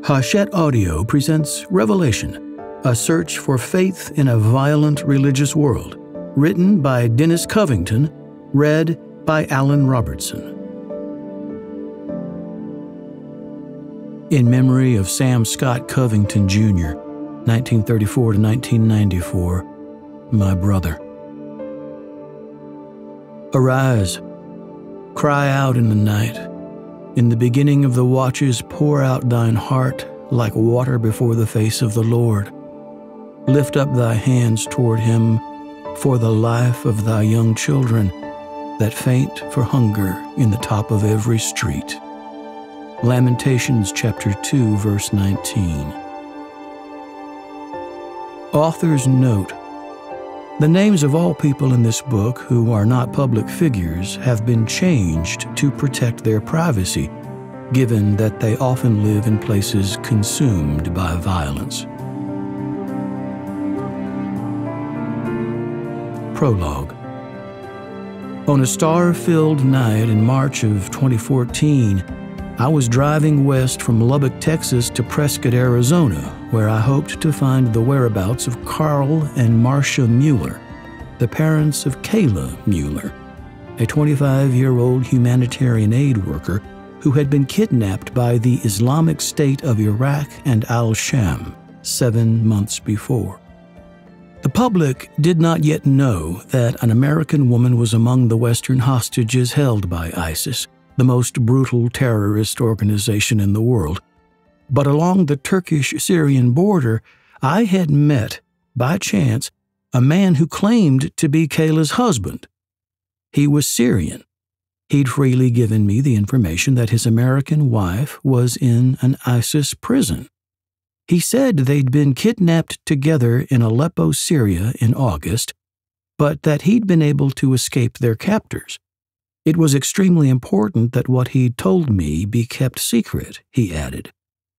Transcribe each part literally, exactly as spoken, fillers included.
Hachette Audio presents Revelation, a search for faith in a violent religious world, written by Dennis Covington, read by Allan Robertson. In memory of Sam Scott Covington, Junior, nineteen thirty-four to nineteen ninety-four, my brother. Arise, cry out in the night. In the beginning of the watches pour out thine heart like water before the face of the Lord. Lift up thy hands toward him for the life of thy young children that faint for hunger in the top of every street. Lamentations chapter two, verse nineteen. Author's note: the names of all people in this book who are not public figures have been changed to protect their privacy, given that they often live in places consumed by violence. Prologue. On a star-filled night in March of twenty fourteen, I was driving west from Lubbock, Texas to Prescott, Arizona, where I hoped to find the whereabouts of Carl and Marcia Mueller, the parents of Kayla Mueller, a twenty-five-year-old humanitarian aid worker who had been kidnapped by the Islamic State of Iraq and al-Sham seven months before. The public did not yet know that an American woman was among the Western hostages held by ISIS, the most brutal terrorist organization in the world. But along the Turkish-Syrian border, I had met, by chance, a man who claimed to be Kayla's husband. He was Syrian. He'd freely given me the information that his American wife was in an ISIS prison. He said they'd been kidnapped together in Aleppo, Syria in August, but that he'd been able to escape their captors. It was extremely important that what he'd told me be kept secret, he added.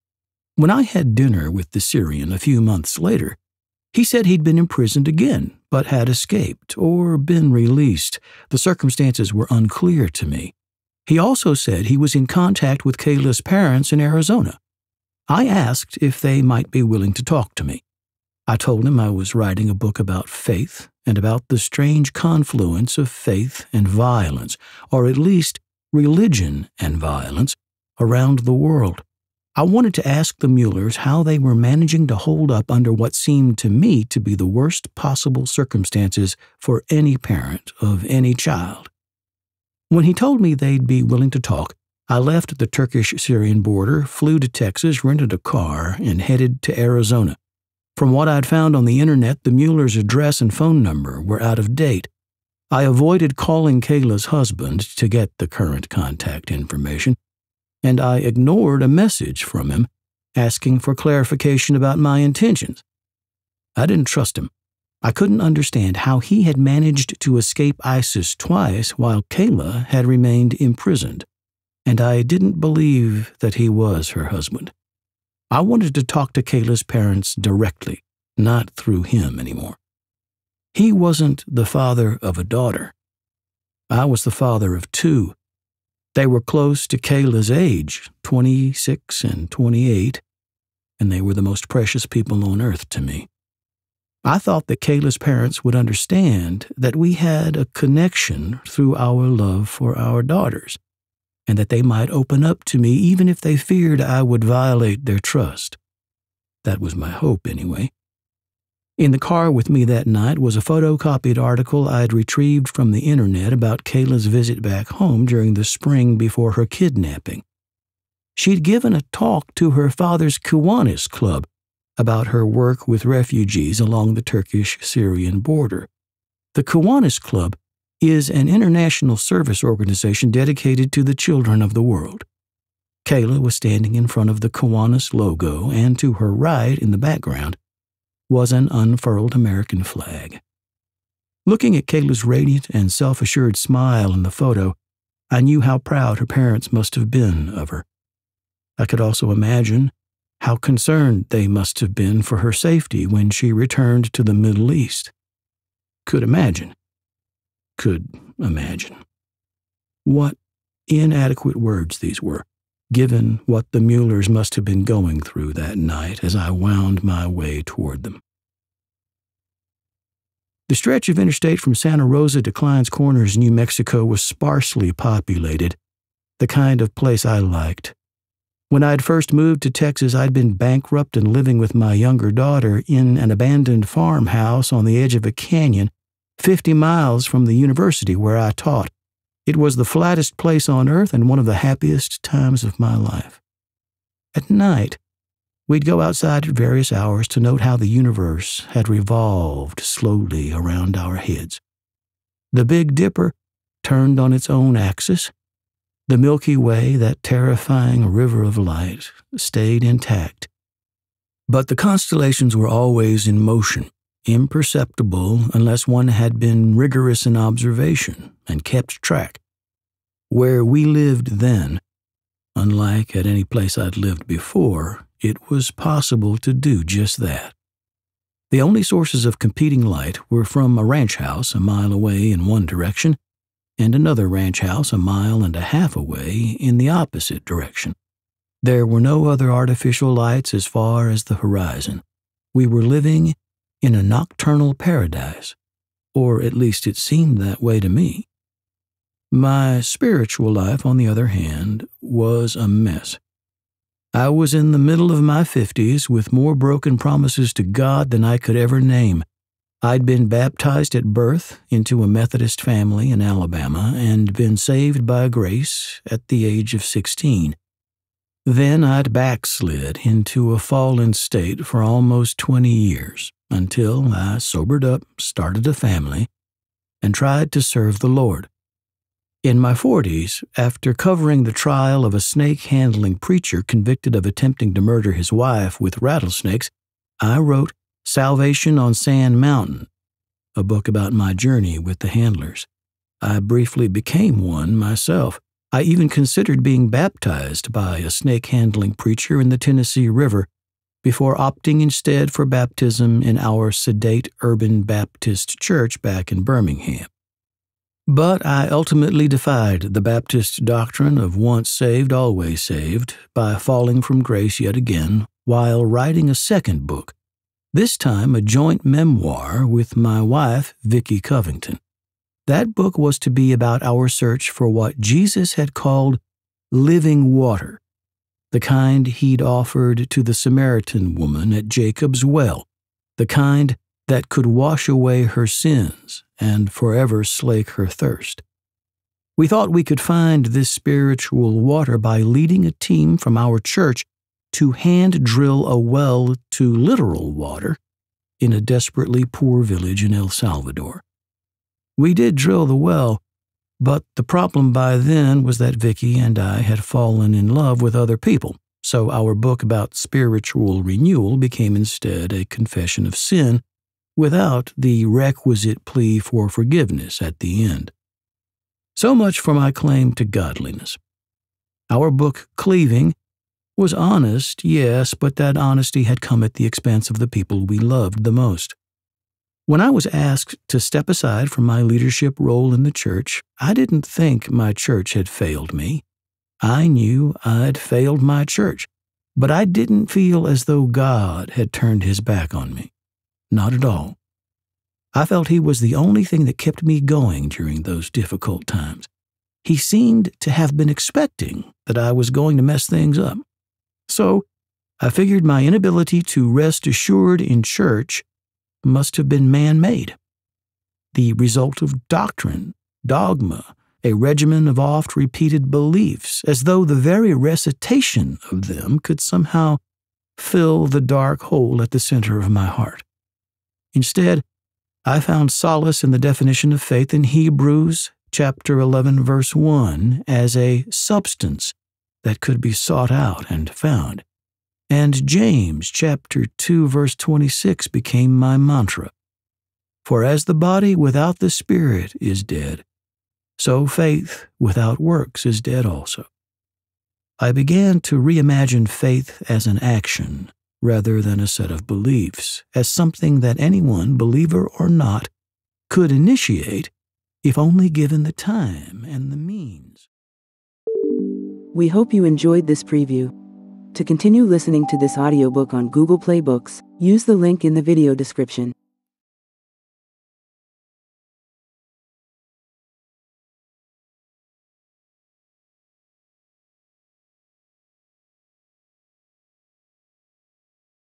When I had dinner with the Syrian a few months later, he said he'd been imprisoned again, but had escaped or been released. The circumstances were unclear to me. He also said he was in contact with Kayla's parents in Arizona. I asked if they might be willing to talk to me. I told him I was writing a book about faith and about the strange confluence of faith and violence, or at least religion and violence, around the world. I wanted to ask the Muellers how they were managing to hold up under what seemed to me to be the worst possible circumstances for any parent of any child. When he told me they'd be willing to talk, I left the Turkish-Syrian border, flew to Texas, rented a car, and headed to Arizona. From what I'd found on the internet, the Muellers' address and phone number were out of date. I avoided calling Kayla's husband to get the current contact information, and I ignored a message from him asking for clarification about my intentions. I didn't trust him. I couldn't understand how he had managed to escape ISIS twice while Kayla had remained imprisoned, and I didn't believe that he was her husband. I wanted to talk to Kayla's parents directly, not through him anymore. He wasn't the father of a daughter. I was the father of two. They were close to Kayla's age, twenty-six and twenty-eight, and they were the most precious people on earth to me. I thought that Kayla's parents would understand that we had a connection through our love for our daughters, and that they might open up to me even if they feared I would violate their trust. That was my hope, anyway. In the car with me that night was a photocopied article I'd retrieved from the internet about Kayla's visit back home during the spring before her kidnapping. She'd given a talk to her father's Kiwanis Club about her work with refugees along the Turkish-Syrian border. The Kiwanis Club is an international service organization dedicated to the children of the world. Kayla was standing in front of the Kiwanis logo, and to her right, in the background, was an unfurled American flag. Looking at Kayla's radiant and self-assured smile in the photo, I knew how proud her parents must have been of her. I could also imagine how concerned they must have been for her safety when she returned to the Middle East. Could imagine. Could imagine. What inadequate words these were. given what the Muellers must have been going through that night as I wound my way toward them. The stretch of interstate from Santa Rosa to Clines Corners, New Mexico, was sparsely populated, the kind of place I liked. When I'd first moved to Texas, I'd been bankrupt and living with my younger daughter in an abandoned farmhouse on the edge of a canyon, fifty miles from the university where I taught. It was the flattest place on earth and one of the happiest times of my life. At night, we'd go outside at various hours to note how the universe had revolved slowly around our heads. The Big Dipper turned on its own axis. The Milky Way, that terrifying river of light, stayed intact. But the constellations were always in motion, imperceptible unless one had been rigorous in observation and kept track. Where we lived then, unlike at any place I'd lived before, it was possible to do just that. The only sources of competing light were from a ranch house a mile away in one direction and another ranch house a mile and a half away in the opposite direction. There were no other artificial lights as far as the horizon. We were living in a nocturnal paradise, or at least it seemed that way to me. My spiritual life, on the other hand, was a mess. I was in the middle of my fifties with more broken promises to God than I could ever name. I'd been baptized at birth into a Methodist family in Alabama and been saved by grace at the age of sixteen. Then I'd backslid into a fallen state for almost twenty years until I sobered up, started a family, and tried to serve the Lord. In my forties, after covering the trial of a snake-handling preacher convicted of attempting to murder his wife with rattlesnakes, I wrote Salvation on Sand Mountain, a book about my journey with the handlers. I briefly became one myself. I even considered being baptized by a snake-handling preacher in the Tennessee River before opting instead for baptism in our sedate urban Baptist church back in Birmingham. But I ultimately defied the Baptist doctrine of once saved, always saved by falling from grace yet again while writing a second book, this time a joint memoir with my wife, Vicki Covington. That book was to be about our search for what Jesus had called living water, the kind he'd offered to the Samaritan woman at Jacob's well, the kind that could wash away her sins and forever slake her thirst. We thought we could find this spiritual water by leading a team from our church to hand drill a well to literal water in a desperately poor village in El Salvador. We did drill the well, but the problem by then was that Vicki and I had fallen in love with other people, so our book about spiritual renewal became instead a confession of sin without the requisite plea for forgiveness at the end. So much for my claim to godliness. Our book, Cleaving, was honest, yes, but that honesty had come at the expense of the people we loved the most. When I was asked to step aside from my leadership role in the church, I didn't think my church had failed me. I knew I'd failed my church, but I didn't feel as though God had turned his back on me. Not at all. I felt he was the only thing that kept me going during those difficult times. He seemed to have been expecting that I was going to mess things up. So I figured my inability to rest assured in church must have been man-made, the result of doctrine, dogma, a regimen of oft-repeated beliefs, as though the very recitation of them could somehow fill the dark hole at the center of my heart. Instead, I found solace in the definition of faith in Hebrews chapter eleven, verse one, as a substance that could be sought out and found. And James chapter two, verse twenty-six became my mantra. For as the body without the spirit is dead, so faith without works is dead also. I began to reimagine faith as an action rather than a set of beliefs, as something that anyone, believer or not, could initiate if only given the time and the means. We hope you enjoyed this preview. To continue listening to this audiobook on Google Play Books, use the link in the video description.